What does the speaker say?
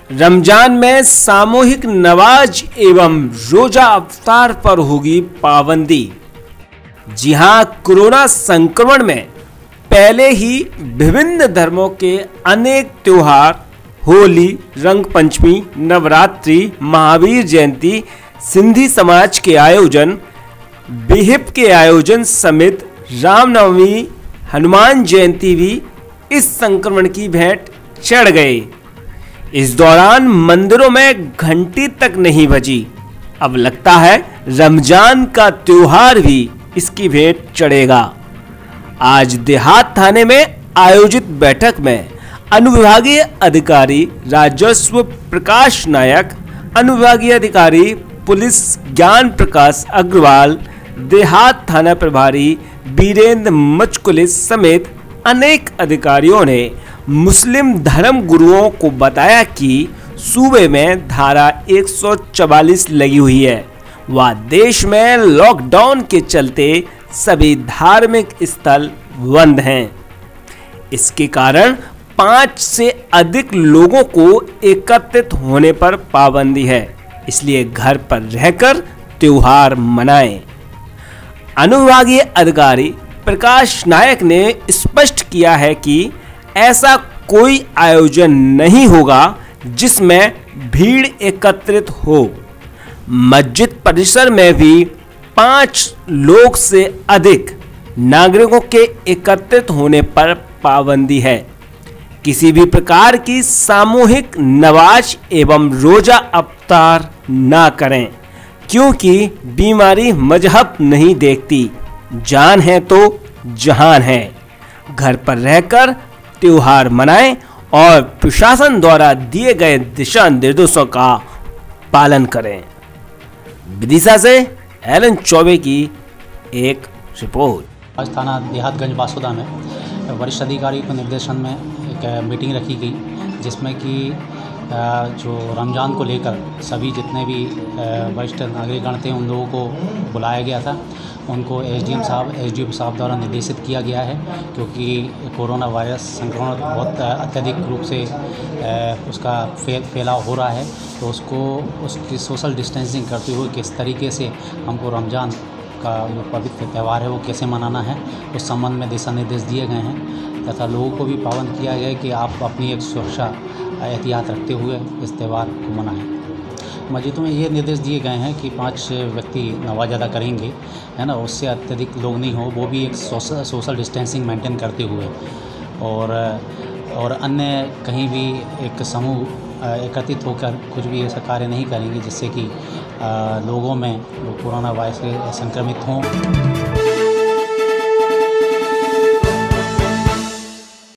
रमजान में सामूहिक नमाज एवं रोजा अफ्तार पर होगी पाबंदी। जी हां, कोरोना संक्रमण में पहले ही विभिन्न धर्मों के अनेक त्योहार, होली, रंग पंचमी, नवरात्रि, महावीर जयंती, सिंधी समाज के आयोजन, बिहिप के आयोजन समेत रामनवमी, हनुमान जयंती भी इस संक्रमण की भेंट चढ़ गए। इस दौरान मंदिरों में घंटी तक नहीं बजी। अब लगता है रमजान का त्योहार भी इसकी भेंट चढ़ेगा। आज देहात थाने में आयोजित बैठक में अनुविभागीय अधिकारी राजस्व प्रकाश नायक, अनुविभागीय अधिकारी पुलिस ज्ञान प्रकाश अग्रवाल, देहात थाना प्रभारी वीरेंद्र मचकुले समेत अनेक अधिकारियों ने मुस्लिम धर्म गुरुओं को बताया कि सूबे में धारा 144 लगी हुई है व देश में लॉकडाउन के चलते सभी धार्मिक स्थल बंद हैं। इसके कारण 5 से अधिक लोगों को एकत्रित होने पर पाबंदी है, इसलिए घर पर रहकर त्योहार मनाएं। अनुविभागीय अधिकारी प्रकाश नायक ने स्पष्ट किया है कि ऐसा कोई आयोजन नहीं होगा जिसमें भीड़ एकत्रित हो। मस्जिद परिसर में भी 5 लोग से अधिक नागरिकों के एकत्रित होने पर पाबंदी है। किसी भी प्रकार की सामूहिक नमाज एवं रोजा अफ्तार ना करें, क्योंकि बीमारी मजहब नहीं देखती, जान है तो जहान है। घर पर रहकर त्योहार मनाएं और प्रशासन द्वारा दिए गए दिशा निर्देशों का पालन करें। विदिशा से एलन चौबे की एक रिपोर्ट। आज थाना देहातगंज बासुदा में वरिष्ठ अधिकारी के निर्देशन में एक मीटिंग रखी गई, जिसमें कि जो रमज़ान को लेकर सभी जितने भी वरिष्ठ नागरिकगण थे उन लोगों को बुलाया गया था। उनको एसडीएम साहब द्वारा निर्देशित किया गया है, क्योंकि कोरोना वायरस संक्रमण बहुत अत्यधिक रूप से उसका फैलाव हो रहा है, तो उसकी सोशल डिस्टेंसिंग करते हुए किस तरीके से हमको रमज़ान का जो पवित्र त्यौहार है वो कैसे मनाना है, उस संबंध में दिशा निर्देश दिए गए हैं तथा लोगों को भी पाबंद किया गया है कि आप अपनी एक सुरक्षा एहतियात रखते हुए इस त्यौहार को मनाएं। मस्जिदों में ये निर्देश दिए गए हैं कि 5 व्यक्ति नमाज अदा करेंगे, है ना, उससे अत्यधिक लोग नहीं हो, वो भी एक सोशल डिस्टेंसिंग मेंटेन करते हुए, और अन्य कहीं भी एक समूह एकत्रित होकर कुछ भी ऐसा कार्य नहीं करेंगे जिससे कि लोगों में कोरोना वायरस से संक्रमित हों।